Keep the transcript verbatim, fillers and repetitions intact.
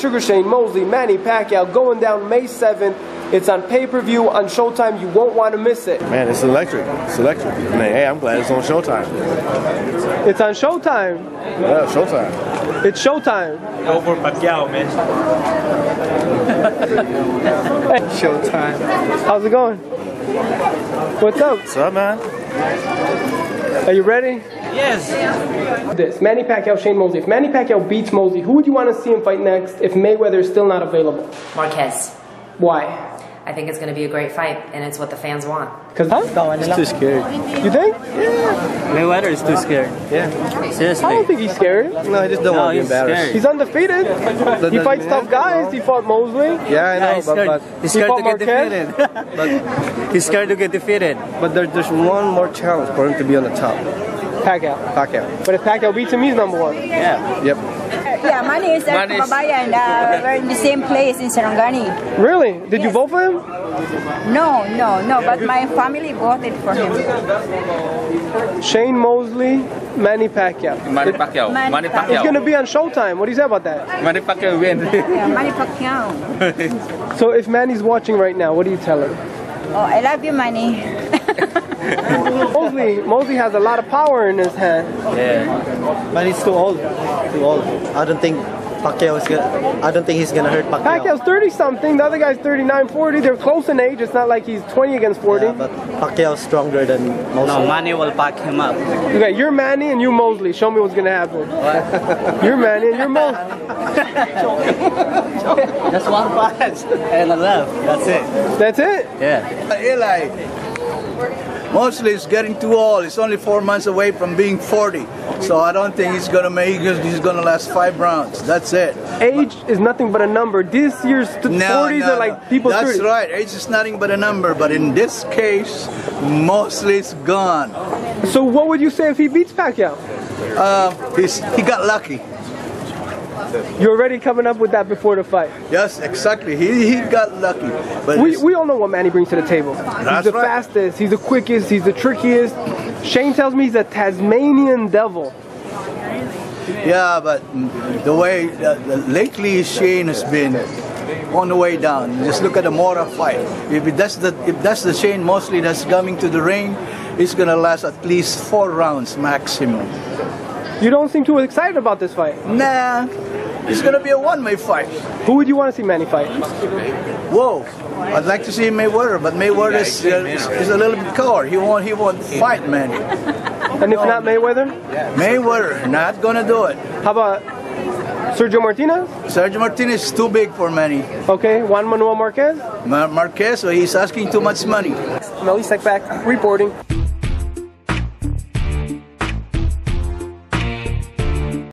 Sugar Shane Mosley, Manny Pacquiao, going down May seventh. It's on pay-per-view on Showtime. You won't want to miss it. Man, it's electric. It's electric. Man, hey, I'm glad it's on Showtime. It's on Showtime. Yeah, Showtime. It's Showtime. Go for Pacquiao, man. Showtime. How's it going? What's up? What's up, man? Are you ready? Yes. This Manny Pacquiao, Shane Mosley. If Manny Pacquiao beats Mosley, who would you want to see him fight next if Mayweather is still not available? Marquez. Why? I think it's going to be a great fight, and it's what the fans want. Cause huh? He's too scared. You think? Yeah. Mayweather is too scared. Yeah. Seriously. I don't think he's scared. No, I just don't No, want to be he's embarrassed. scared. He's undefeated. He fights tough guys. He fought Mosley. Yeah, I know, Yeah, he's but, scared, but he's He scared fought to get Marquez? defeated. but He's scared to get defeated. but there, there's one more challenge for him to be on the top. Pacquiao. Pacquiao. But if Pacquiao beats him, he's number one. Yeah. Yep. Yeah, Manny is our kababayan. Uh, we're in the same place in Sarangani. Really? Did you Yes. vote for him? No, no, no, but my family voted for him. Shane Mosley, Manny Pacquiao. Manny Pacquiao. Manny Manny It's Pacquiao. going to be on Showtime. What do you say about that? Manny Pacquiao win. Yeah, Manny Pacquiao. So if Manny's watching right now, what do you tell him? Oh, I love you, Manny. Mosley, Mosley has a lot of power in his hand. Yeah. But he's too old. Too old. I don't think Pacquiao is gonna. I don't think he's gonna hurt Pacquiao. Pacquiao's thirty something, the other guy's thirty-nine, forty. They're close in age. It's not like he's twenty against forty. Yeah, but Pacquiao's stronger than most. No, Manny will pack him up. Okay, you're Manny and you Mosley. Show me what's gonna happen. You're Manny and you're Mosley. Just one punch and a left. That's it. That's it? Yeah. Eli, Mosley is getting too old. He's only four months away from being forty. So I don't think he's gonna make. He's gonna last five rounds. That's it. Age is nothing but a number. This year's th- No, forties no, are like no. people's That's thirties. right. Age is nothing but a number. But in this case, Mosley's gone. So what would you say if he beats Pacquiao? Uh, he's, he got lucky. You're already coming up with that before the fight. Yes, exactly. He he got lucky. But We, it's- we all know what Manny brings to the table. He's That's the right. fastest, he's the quickest, he's the trickiest. Shane tells me he's a Tasmanian devil. yeah, but the way uh, lately Shane has been on the way down. Just look at the Mora fight. If that's the if that's the Shane Mosley that's coming to the ring, it's gonna last at least four rounds maximum. You don't seem too excited about this fight. Nah, it's gonna be a one-way fight. Who would you want to see Manny fight? Whoa, I'd like to see Mayweather, but Mayweather is, uh, is, is a little bit coward. He won't he won't fight, man. And if not Mayweather? Mayweather not gonna do it. How about Sergio Martinez? Sergio Martinez is too big for Manny. Okay, Juan Manuel Marquez? Mar- Marquez, so he's asking too much money. Melly Sekback reporting.